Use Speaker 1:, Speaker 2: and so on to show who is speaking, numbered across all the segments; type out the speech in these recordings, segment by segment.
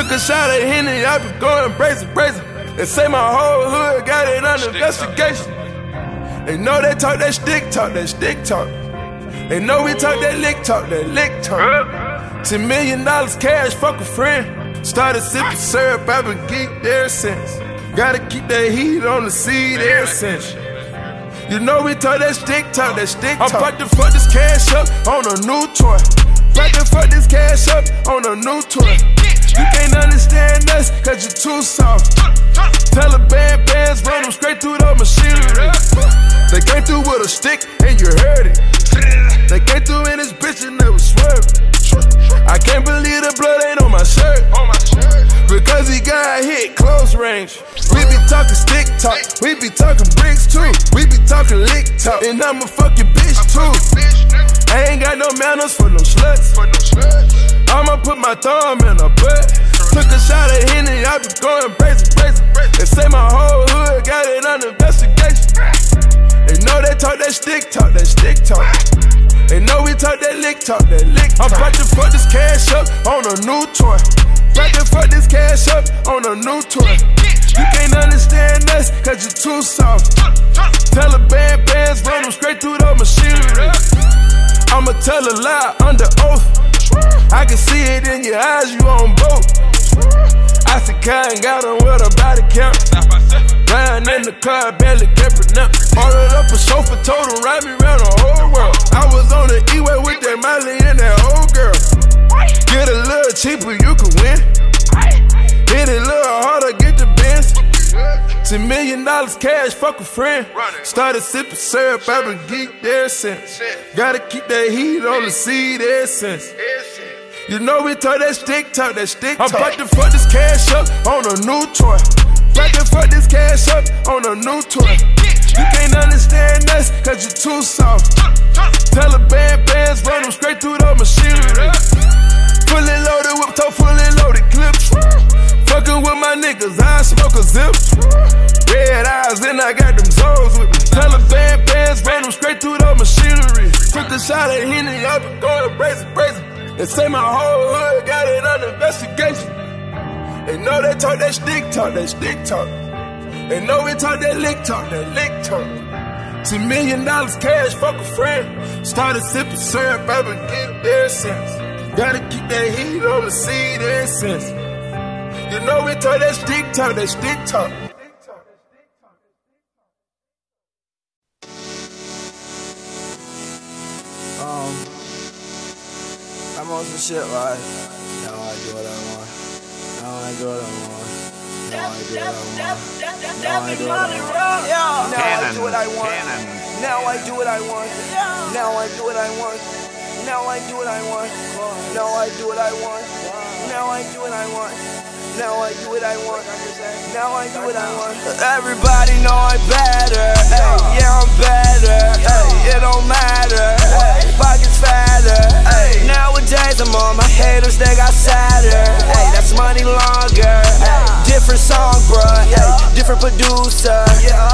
Speaker 1: Took a shot at Henny, I been going brazen. They say my whole hood got it under investigation. They know they talk that stick talk. They know we talk that lick talk. $10 million cash, fuck a friend. Started sipping syrup, I've been geeked ever since. Gotta keep that heat on the seed ever since. You know we talk that stick talk. I'm about to fuck this cash up on a new toy. About to fuck this cash up on a new toy. You can't understand us, cause you're too soft. Taliban bands run them straight through the machinery. They came through with a stick and you heard it. They came through in this bitch and they was swerving. I can't believe the blood ain't on my shirt. Because he got hit close range. We be talking stick talk, we be talking bricks too. We be talking lick talk, and I'm a fucking bitch too. I ain't got no manners for no sluts. I'ma put my thumb in her butt. Took a shot at Henny, I been going brazen. They say my whole hood got it under investigation. They know they talk that stick talk. They know we talk that lick talk. I'm about to fuck this cash up on a new toy. About to fuck this cash up on a new toy. You can't understand us, cause you're too soft. Taliban bands run them straight through the machinery. I'ma tell a lie under oath. I can see it in your eyes, you on both. I said Kai ain't got on with a body count. Riding in the car, barely kept it up. Ordered up a chauffeur, told him ride me around the whole world. I was on the E-way with that Miley and that old girl. Get a little cheaper, you can win. Hit it a little harder, get the Benz. $10 million cash, fuck a friend. Started sipping syrup, I've been geeked ever since. Gotta keep that heat on the seed ever since. You know we talk that stick talk. I'm about to fuck this cash up on a new toy. About to fuck this cash up on a new toy. You can't understand us, cause you're too soft. Taliban bands run them straight through the machinery. Fully loaded whip top, fully loaded clips. Fucking with my niggas, I smoke a zip. Red eyes, and I got them zones with me. Taliban bands run them straight through the machinery. Took a shot at Henny, I been going brazen. They say my whole hood got it under investigation. They know they talk that stick talk. They know we talk that lick talk. $10 million cash, fuck a friend. Started sipping syrup, I've been getting ever since. Gotta keep that heat on the seed ever since. You know we talk that stick talk.
Speaker 2: I'm on some shit, right? Now I do what I want. Now I do what I want. Now I do what I want. Now I do what I want. Now I do what I want. Now I do what I want. Now I do what I want. Now I do what I want. Now I do what I want. Now I do what I want. Now I do what I want. Now I do what I want. Everybody know I'm better. Ay, yeah, I'm better. Ay, it don't matter. Ay, pockets fatter. Ay, nowadays I'm on my haters, they got sadder. Ay, that's money longer. Ay, different song, bruh. Ay, different producer.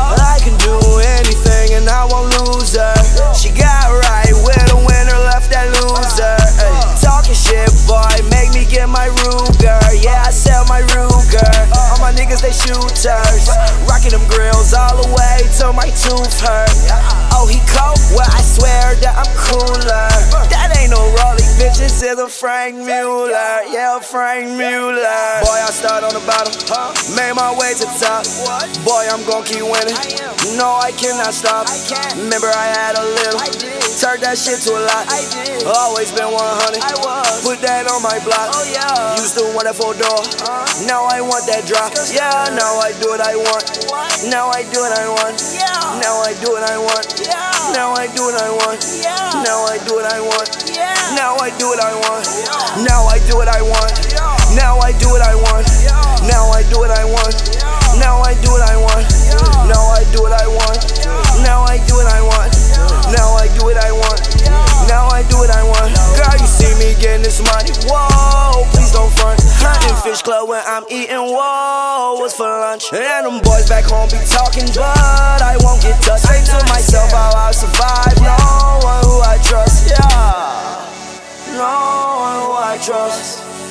Speaker 2: I can do anything and I won't lose her. She got right with a winner, left that loser. Ay, talking shit, boy, make me get my Ruger. Yeah, I sell my Ruger. All my niggas, they shooters. Rocking them grills all the way till my tooth hurt. Oh, he cold? Well, I swear that I'm cooler. That ain't no Rollie, bitch, this is a Frank Mueller. Yeah, Frank Mueller. Boy, I start on the bottom, made my way to the top. Boy, I'm gon' keep winning. No, I cannot stop. Remember I had a little, turned that shit to a lot. Always been 100, put that on my block. Used to want that 4-door, now I want that drop. Yeah, now I do what I want. Now I do what I want. Now I do what I want. Now I do what I want. Now I do what I want. Now I do what I want. Now I do what I want. Now I do what I want. Now I do what I want. Now I do what I want. Now I do what I want. Now I do what I want. Now I do what I want. Now I do what I want. Girl, you see me getting this money. Whoa, please don't front. Hunting fish club when I'm eating. Whoa, what's for lunch? And them boys back home be talking, but I won't get touched. Say to myself how I'll survive. No one who I trust. Yeah, no one who I trust.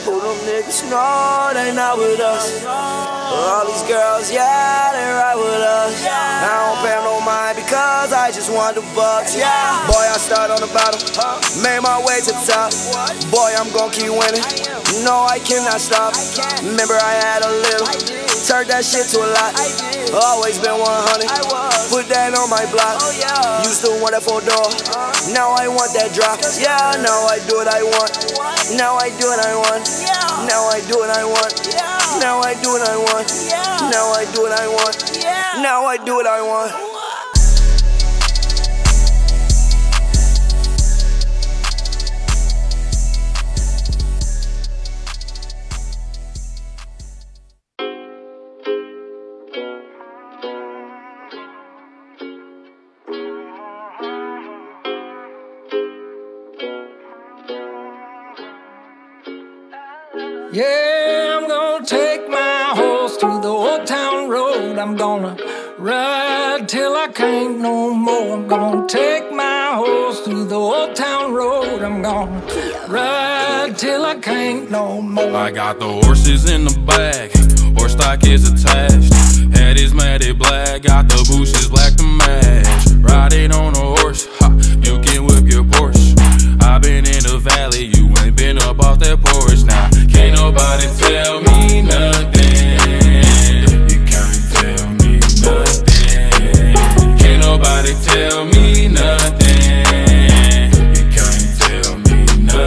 Speaker 2: Who them niggas know they not with us? All these girls, yeah, they right with us. I don't pay no mind because I just want the bucks. Boy, I start on the bottom, made my way to the top. Boy, I'm gon' keep winning. No, I cannot stop. Remember I had a little, turned that shit to a lot. Always been 100, put that on my block. Used to want that 4-door, now I want that drop. Yeah, now I do what I want. Now I do what I want. Now I do what I want. Now I do what I want. Now I do what I want. Now I do what I want.
Speaker 3: Yeah, I'm gonna take my horse to the old town road. I'm gonna ride till I can't no more. I'm gonna take my horse to the old town road. I'm gonna ride till I can't no more.
Speaker 4: I got the horses in the back, horse stock is attached. Head is matted black, got the bushes black to match. Riding on a horse, ha, you can whip your Porsche. I've been in the valley, you ain't been up off that porch. Now, can't nobody tell me nothing. You can't tell me nothing. Can't nobody tell me nothing. You can't tell me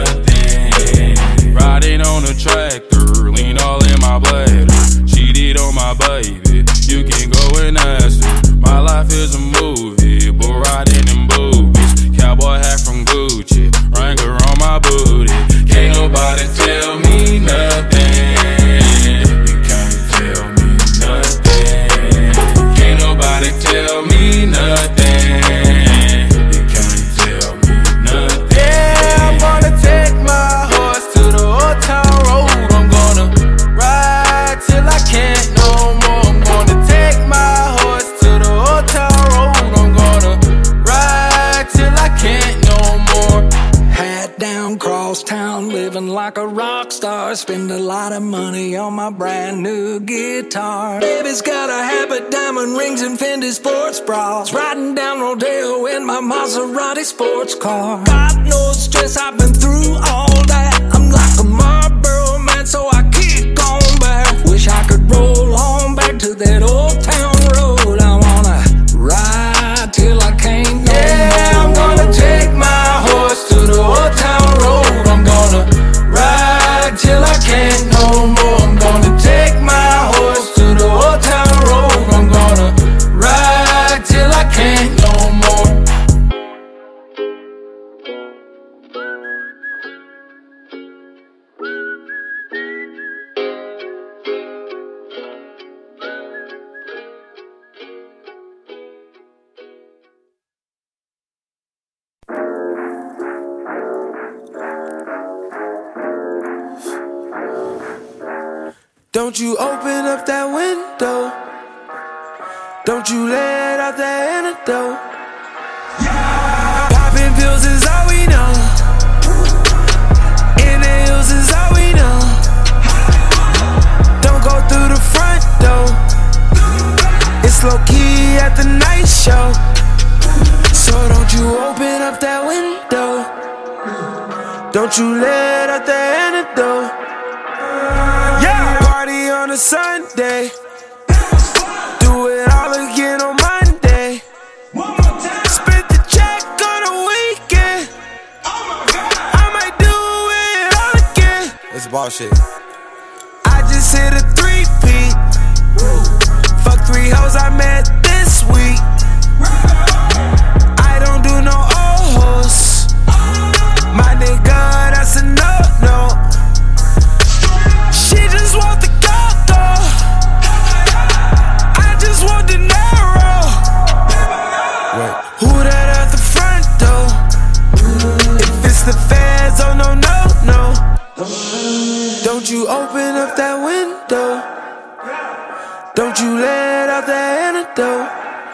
Speaker 4: nothing. Riding on a tractor, lean all in my bladder. Cheated on my baby, you can go and ask her. My life is a movie, but riding in boobies. Cowboy hat from Gucci, Wrangler on my booty. Can't nobody tell me nothing. You can't tell me nothing. Can't nobody tell me nothing. You can't tell me nothing.
Speaker 1: Yeah, I'm gonna take my horse to the old town road. I'm gonna ride till I can't no more. I'm gonna take my horse to the old town road. I'm gonna ride till I can't no more.
Speaker 3: Hat down, cross town, living like a rock star. Spend a lot of money on my brand new guitar. Baby's got a habit, diamond rings and Fendi sports bras. Riding down Rodeo in my Maserati sports car. Got no stress, I've been through all that. I'm like a Marlboro man, so I kick on back. Wish I could roll on back to that old town road. I wanna ride till I can't no more.
Speaker 1: I'm gonna take my horse to the old town road. I'm gonna ride till I can't no more. I'm gonna take my horse to the old town road. I'm gonna ride till I can't no more. Don't you open up that window. Don't you let out that antidote. Popping pills is all we know. In the hills is all we know. Don't go through the front door. It's low key at the night show. So don't you open up that window. Don't you let out that antidote. Party on a Sunday, do it all again on Monday. Spent the check on a weekend. I might do it all again. It's bullshit. I just hit a 3-peat. Fuck 3 hoes I met this week. I don't do no old hoes. My nigga, that's a no-no. She just want the go-go. I just want the narrow. Wait. Who that at the front door? If it's the feds, oh no, no, no. Don't you open up that window. Don't you let out that antidote.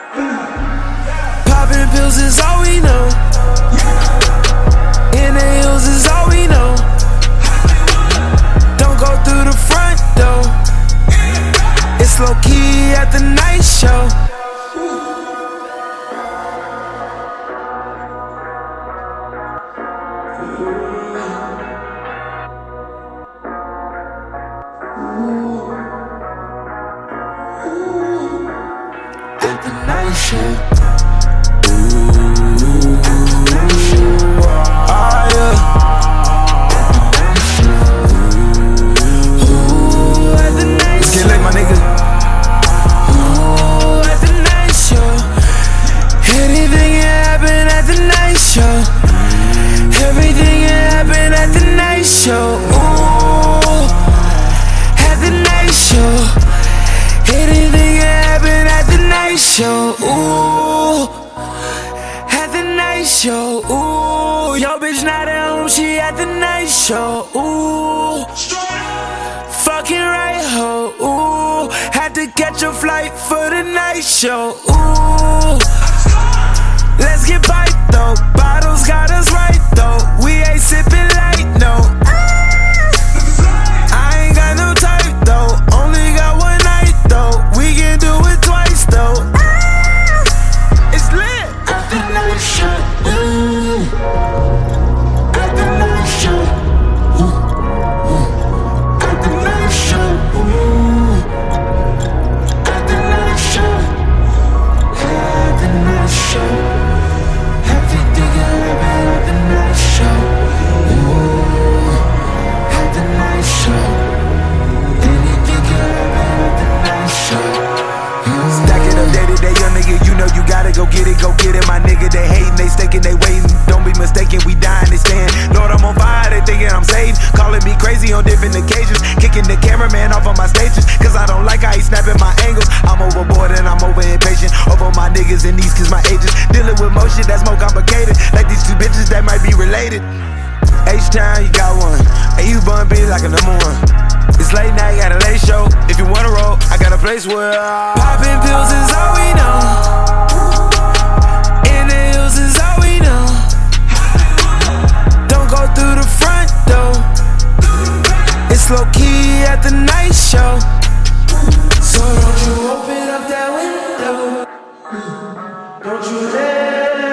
Speaker 1: Popping pills is all we know. In the hills is all we know.
Speaker 3: At the night show.
Speaker 2: My nigga.
Speaker 3: Ooh, at the night show. Anything can happen at the night show. Everything can happen at the night show. Ooh, at the night show. Anything can happen at the night show. Ooh, at the night show. Ooh, yo bitch not at home, she at the night show. Ooh, fucking right ho. Ooh, had to catch a flight for the night show. Ooh, let's get bite though. Bottles got us right though. We ain't sipping light, no. I ain't got no type though. Only got one night though. We can do it twice though. It's lit. At the night show. Ooh. At the night show. At the night show. At the night show. At the night show. Everything can happen at the night show. At the night show. Anything can happen at the night show.
Speaker 2: Stack it up day to day, young nigga, you know you gotta go get it, my nigga. They hating, they staking, they waiting. Don't be mistaken, we dying, they stand. Lord, I'm on fire, they thinking I'm saved. Calling me crazy on different occasions. Kicking the cameraman off of my stages, cause I don't like how he snapping my angles. I'm overboard and I'm over impatient. Over my niggas and these cause my agents. Dealing with more shit that's more complicated. Like these two bitches that might be related. H-Town, you got one. And you bun be like a number one. It's late night, got a late show. If you wanna roll, I got a place where
Speaker 3: popping pills is all we know. In the hills is all we know. Don't go through the front door. It's low key at the night show. So don't you open up that window. Don't you let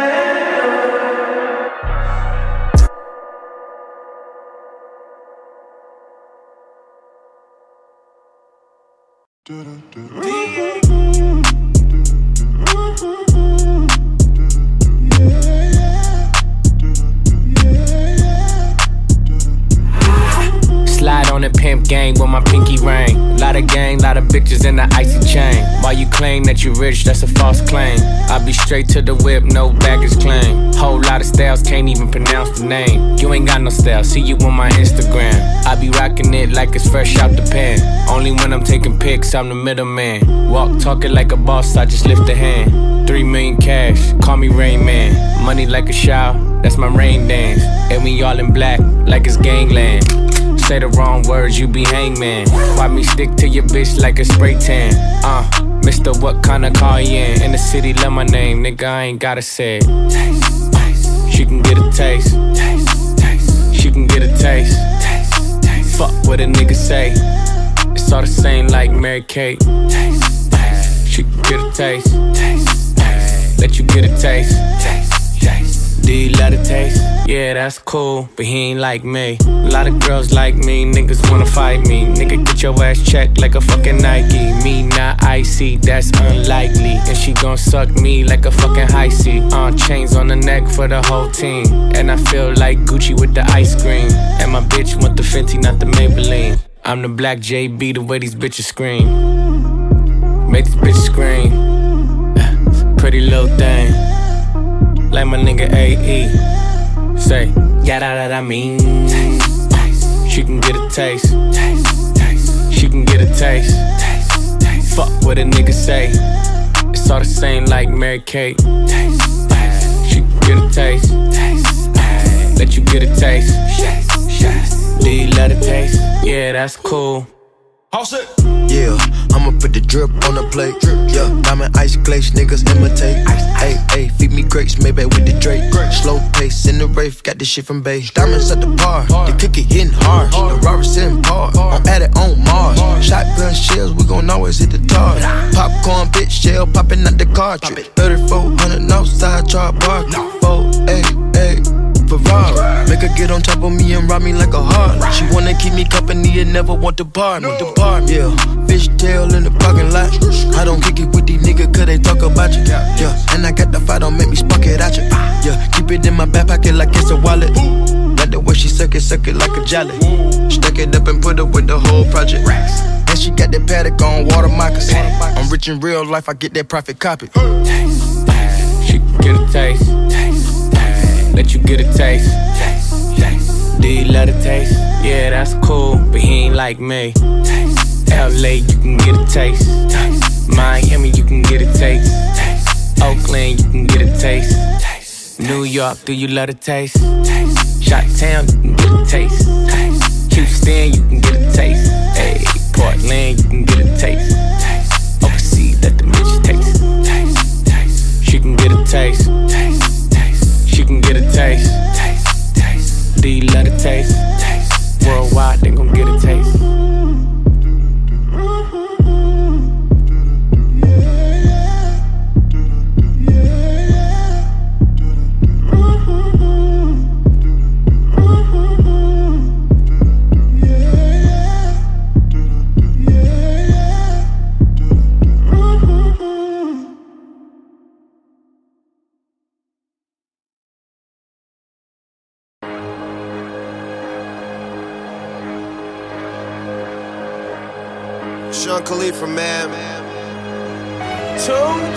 Speaker 5: Slide on the pimp gang with my pinky ring. Lot of gang, lot of bitches in the icy chain. While you claim that you rich, that's a false claim. I be straight to the whip, no baggage claim. Whole lot of styles, can't even pronounce the name. You ain't got no style, see you on my Instagram. I be rocking it like it's fresh out the pen. Only when I'm taking pics, I'm the middleman. Walk talking like a boss, I just lift a hand. 3 million cash, call me Rain Man. Money like a shower, that's my rain dance. And we all in black, like it's gangland. Say the wrong words, you be hangman. Why me stick to your bitch like a spray tan? Mister, what kind of car you in the city, love my name, nigga, I ain't gotta say it. Taste, taste. She can get a taste. Taste, taste. She can get a taste. Taste, taste. Fuck what a nigga say. It's all the same like Mary Kate. Taste, taste. She can get a taste. Taste, taste. Let you get a taste. Taste, taste. Do you love the taste? Yeah, that's cool, but he ain't like me. A lot of girls like me, niggas wanna fight me. Nigga, get your ass checked like a fucking Nike. Me not icy, that's unlikely. And she gon' suck me like a fucking high C. Chains on the neck for the whole team. And I feel like Gucci with the ice cream. And my bitch want the Fenty, not the Maybelline. I'm the black JB, the way these bitches scream. Make this bitch scream. Pretty little thing. Like my nigga AE. Say, yada that I mean. Taste, taste. She can get a taste. Taste, taste. She can get a taste. Taste, taste. Fuck what a nigga say. It's all the same like Mary Kate. Taste, taste. She can get a taste. Taste, taste. Let you get a taste. Do you love the taste? Yeah, that's cool.
Speaker 1: All set.
Speaker 6: Yeah, I'ma put the drip on the plate. Yeah, diamond ice glaze, niggas imitate. Hey, hey, feed me grapes, maybe with the Drake. Slow pace in the Wraith, got this shit from Bay. Diamonds at the bar, the cookie hitting hard. The Robert sitting hard, I'm at it on Mars. Shotgun shells, we gon' always hit the tar. Popcorn, bitch, shell popping out the cartridge. 3400 outside, char bar. 488 Ferrari, make could get on top of me and ride me like a heart. She wanna keep me company and never want to bar me. Yeah, fishtail in the parking lot. I don't kick it with these niggas cause they talk about you. Yeah, and I got the fight, don't make me spark it at you. Yeah, keep it in my back pocket like it's a wallet. Like the way she suck it like a jelly. Stack it up and put it with the whole project. And she got that paddock on water moccasins. I'm rich in real life, I get that profit copy.
Speaker 5: Taste. She can get a taste. Let you get a taste. Do you love the taste? Yeah, that's cool, but he ain't like me. LA, you can get a taste. Miami, you can get a taste. Oakland, you can get a taste. New York, do you love the taste? Chi-Town, you can get a taste. Houston, you can get a taste. Hey, Portland, you can get a taste. Overseas, let the bitch taste. She can get a taste. She can get a taste. Do you love the taste? Worldwide, they gon' get a taste.
Speaker 2: Sean Khalifa, man.
Speaker 7: 2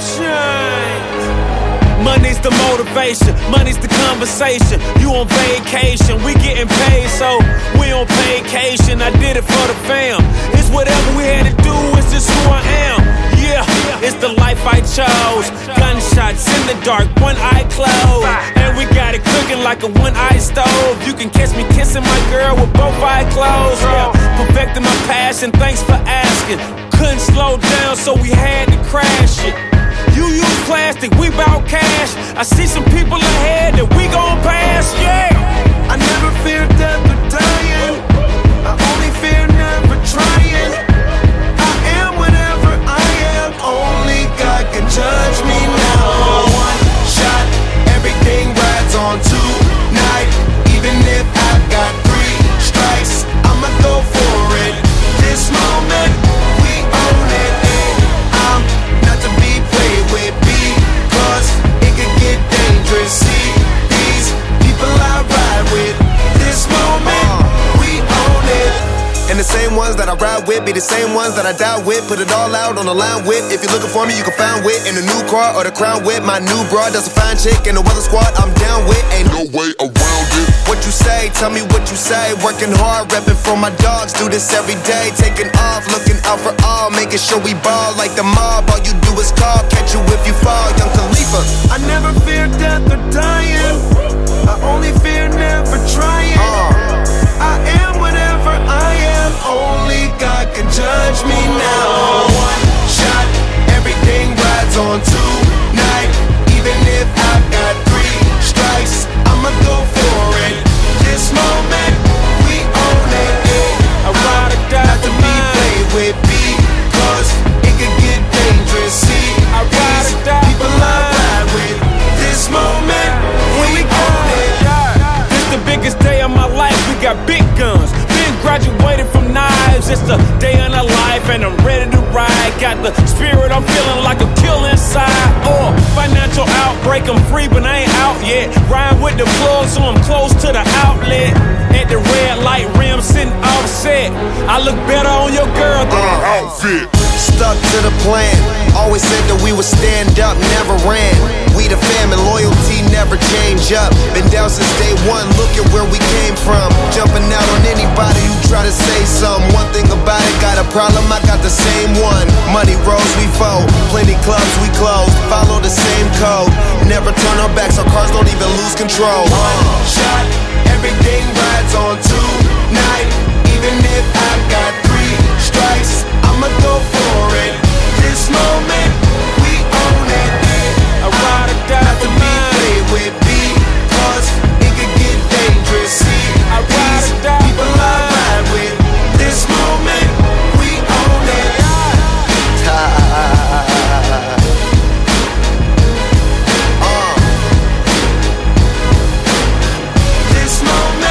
Speaker 7: Chainz. Money's the motivation, money's the conversation. You on vacation, we getting paid, so we on vacation. I did it for the fam. It's whatever we had to do, it's just who I am. Yeah, it's the life I chose. Gunshots in the dark, one eye closed. And we got it cooking like a one-eye stove. You can catch me kissing my girl with both eyes closed. Yeah, perfecting my passion, thanks for asking. Couldn't slow down, so we had to crash it. You use plastic, we bout cash. I see some people ahead that we gon' pass, yeah.
Speaker 1: I never fear death or dying. I only fear never trying. I am whatever I am. Only God can judge me now. One shot, everything rides on tonight. Even if I've got 3 strikes, I'ma go for it. This moment, we own it. I'm not to be played with because it could get dangerous. See, these people I ride with. This moment, we own it.
Speaker 2: And the same ones that I ride with be the same ones that I die with. Put it all out on the line with. If you're looking for me, you can find wit in the new car or the crown with. My new broad, that's a fine chick in the weather squad I'm down with. Ain't no way around it. What you say, tell me what you say. Working hard, repping for my dogs. Do this every day, taking off, looking out for all, making sure we ball like the mob. All you do is call, catch you if you fall. Young Khalifa.
Speaker 1: I never fear death or dying. I only fear never trying. I am whatever I am. Only God can judge me now. One shot, everything rides on tonight. Even if I've got 3 strikes, I'ma go for it. This moment, we own it.
Speaker 7: I ride or die
Speaker 1: not to be played with because it could get dangerous. See,
Speaker 7: I ride or die
Speaker 1: people I ride with. This moment, we own it.
Speaker 7: This the biggest day of my life. We got big guns. Been graduated from knives. It's the day in a life, and I'm ready to ride. Got the spirit, I'm feeling like a kill inside. Financial outbreak, I'm free, but I ain't out yet. Ride with the plug, so I'm close to the outlet. At the red light rim, sitting offset. I look better on your girl than her outfit.
Speaker 2: Stuck to the plan. Always said that we would stand up, never ran. We the fam and loyalty never change up. Been down since day one, look at where we came from. Jumping out on anybody who try to say something. One thing about it, got a problem, I got the same one. Money rolls, we fold. Plenty clubs, we close. Follow the same code. Never turn our backs, our cars don't even lose control.
Speaker 1: One shot, everything rides on tonight. Even if I've got 3 strikes, I'ma go for it. This moment, we own it.
Speaker 7: I ride or die
Speaker 1: not to be played with because it could get dangerous. See,
Speaker 7: I ride or die
Speaker 1: people I ride with. This moment, we own it. This moment.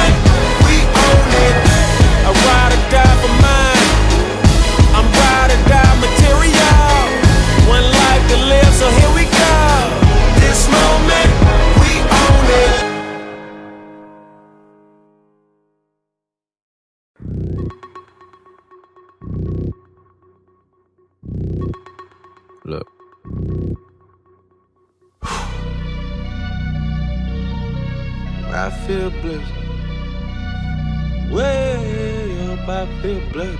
Speaker 8: feel blessed. Way up, I feel blessed.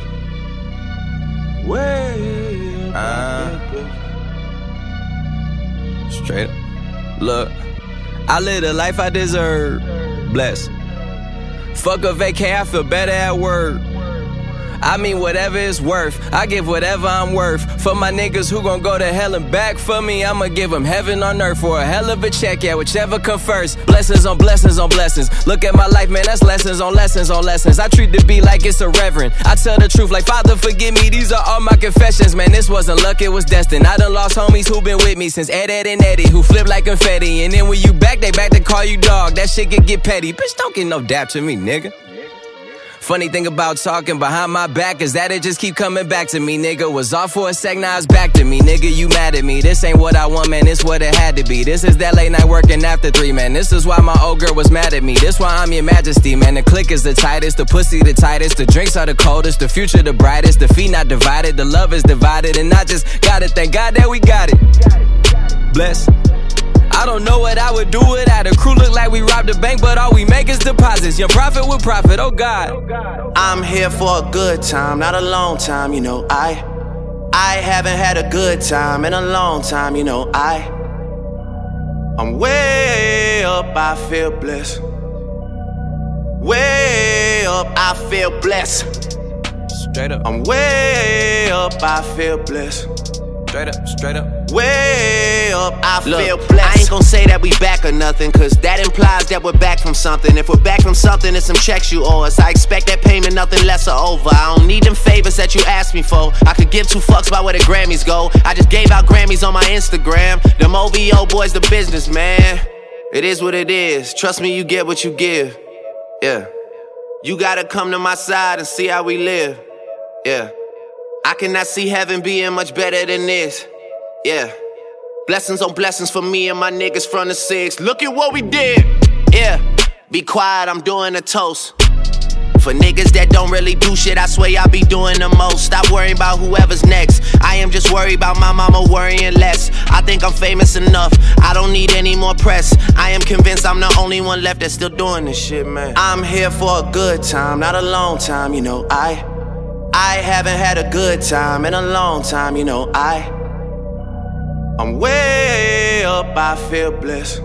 Speaker 8: Way up, I feel blessed.
Speaker 9: Straight up. Look, I live the life I deserve. Blessed. Fuck a vacay, I feel better at work. I mean whatever it's worth, I give whatever I'm worth. For my niggas who gon' go to hell and back for me, I'ma give them heaven on earth for a hell of a check, yeah, whichever come first. Blessings on blessings on blessings. Look at my life, man, that's lessons on lessons on lessons. I treat the beat like it's a reverend. I tell the truth like, Father, forgive me, these are all my confessions. Man, this wasn't luck, it was destined. I done lost homies who been with me since Ed and Eddie, who flip like confetti. And then when you back, they back to call you dog. That shit can get petty. Bitch, don't get no dap to me, nigga. Funny thing about talking behind my back is that it just keep coming back to me, nigga. Was off for a sec, now it's back to me, nigga. You mad at me? This ain't what I want, man. This what it had to be. This is that late night working after 3, man. This is why my old girl was mad at me. This why I'm your majesty, man. The click is the tightest, the pussy the tightest, the drinks are the coldest, the future the brightest, the feet not divided, the love is divided, and I just gotta thank God that we got it. Bless. I don't know what I would do without a crew. Look like we robbed a bank, but all we make is deposits. Young profit with profit, oh God.
Speaker 10: I'm here for a good time, not a long time, you know. I haven't had a good time in a long time, you know. I'm way up, I feel blessed. Way up, I feel blessed.
Speaker 9: Straight up.
Speaker 10: I'm way up, I feel blessed.
Speaker 9: Straight up, straight up.
Speaker 10: Way up, I feel blessed. I ain't gon' say that we back or nothing, cause that implies that we're back from something. If we're back from something, it's some checks you owe us. I expect that payment, nothing less or over. I don't need them favors that you asked me for. I could give 2 fucks about where the Grammys go. I just gave out Grammys on my Instagram. Them OVO boys, the business, man. It is what it is. Trust me, you get what you give. Yeah. You gotta come to my side and see how we live. Yeah. I cannot see heaven being much better than this. Yeah. Blessings on blessings for me and my niggas from the 6. Look at what we did. Yeah. Be quiet, I'm doing a toast. For niggas that don't really do shit, I swear y'all be doing the most. Stop worrying about whoever's next. I am just worried about my mama worrying less. I think I'm famous enough, I don't need any more press. I am convinced I'm the only one left that's still doing this shit, man. I'm here for a good time, not a long time, you know. I haven't had a good time in a long time, you know. I'm way up, I feel blessed.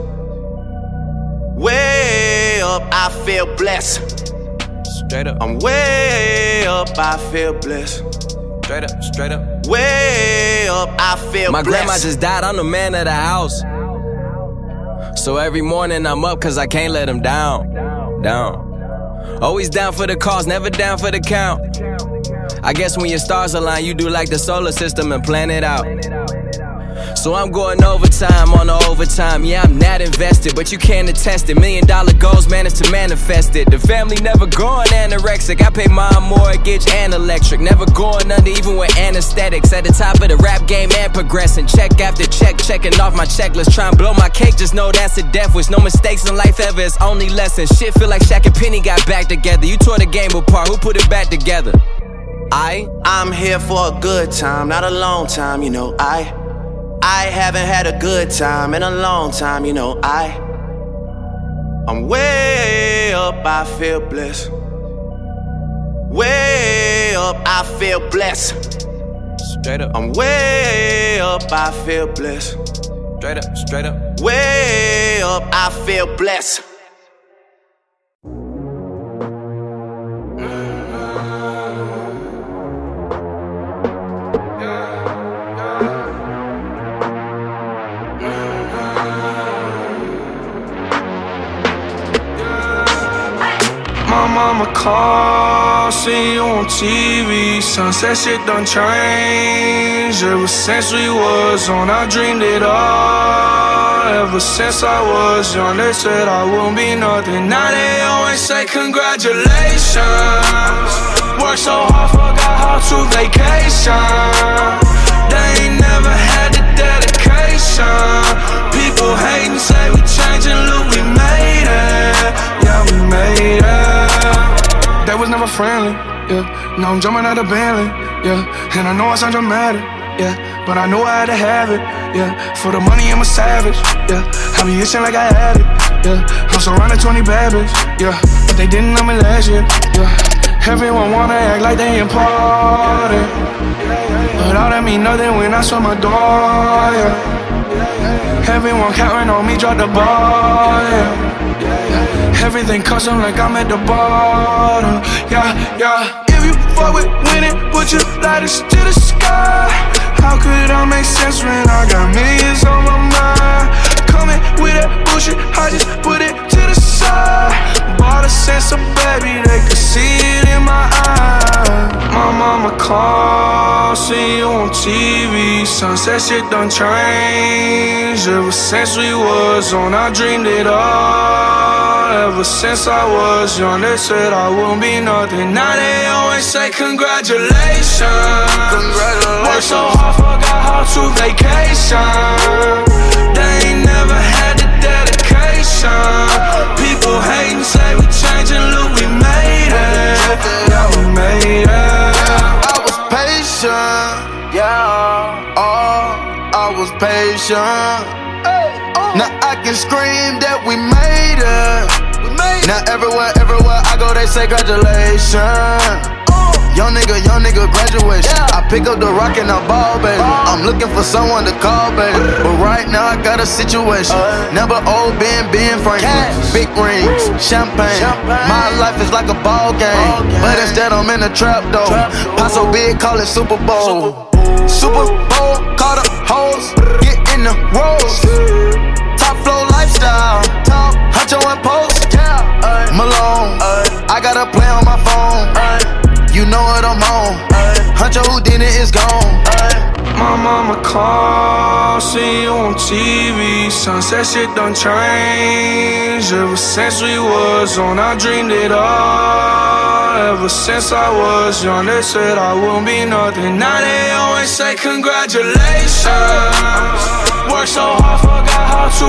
Speaker 10: Way up, I feel blessed.
Speaker 9: Straight up.
Speaker 10: I'm way up, I feel blessed.
Speaker 9: Straight up, straight up.
Speaker 10: Way up, I feel blessed.
Speaker 9: My grandma just died, I'm the man of the house. So every morning I'm up cause I can't let them down. Always down for the cause, never down for the count. I guess when your stars align, you do like the solar system and plan it out. So I'm going overtime on the overtime. Yeah, I'm not invested, but you can't attest it. $1 million goals managed to manifest it. The family never going anorexic. I pay my mortgage and electric. Never going under even with anesthetics. At the top of the rap game and progressing. Check after check, checking off my checklist. Try and blow my cake, just know that's a death wish. No mistakes in life ever, it's only lessons. Shit feel like Shaq and Penny got back together. You tore the game apart, who put it back together?
Speaker 10: I'm here for a good time, not a long time, you know. I haven't had a good time in a long time, you know. I'm way up, I feel blessed. Way up, I feel blessed.
Speaker 9: Straight up.
Speaker 10: I'm way up, I feel blessed.
Speaker 9: Straight up, straight up.
Speaker 10: Way up, I feel blessed.
Speaker 11: My mama called, see you on TV. Sunset shit done changed. Ever since we was on, I dreamed it all. Ever since I was young, they said I wouldn't be nothing. Now they always say congratulations. Worked so hard, forgot how to vacation. They ain't never had the dedication. People hating, say we changing, look, we made it. Yeah, we made it. That was never friendly, yeah. Now I'm jumping out of Bentley, yeah. And I know I sound dramatic, yeah. But I know I had to have it, yeah. For the money I'm a savage, yeah. I be itching like I had it, yeah. I'm surrounded 20 bad bitches, yeah. But they didn't know me last year, yeah. Everyone wanna act like they important, but all that mean nothing when I saw my door, yeah. Everyone counting on me, drop the ball, yeah. Everything custom like I'm at the bottom, yeah, yeah. If you fuck with winning, put your lighters to the sky. How could I make sense when I got millions on my mind? Coming with that bullshit, I just put it to the side. Bought a sense of baby, they could see it in my eyes. My mama called, see you on TV. Sunset shit done changed. Ever since we was on, I dreamed it all. Ever since I was young, they said I wouldn't be nothing. Now they always say congratulations. Worked so hard, forgot how to vacation. They ain't never had the dedication. People hating, say we changing, look, we made it. Yeah, we made it.
Speaker 6: I was patient, yeah. Oh, I was patient. Now I can scream that we made it. Now everywhere I go, they say congratulations. Young nigga graduation. I pick up the rock and I ball, baby. I'm looking for someone to call, baby. But right now I got a situation. Never old Ben Franklin. Big rings, champagne. My life is like a ball game, but instead I'm in a trap though. Pot so big, call it Super Bowl. Super Bowl, call the hoes, get in the rolls. Top flow lifestyle, Huncho and Post, Malone. I got a play on my phone. You know what I'm on. Huncho Houdini is gone.
Speaker 11: My mama called, see you on TV. Sunset shit done changed. Ever since we was on, I dreamed it all. Ever since I was young, they said I wouldn't be nothing. Now they always say congratulations. Worked so hard, forgot how to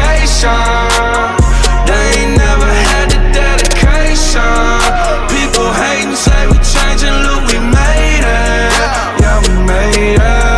Speaker 11: vacation. They ain't never had the dedication. People hating, say we changing, look, we made it. Yeah, we made it.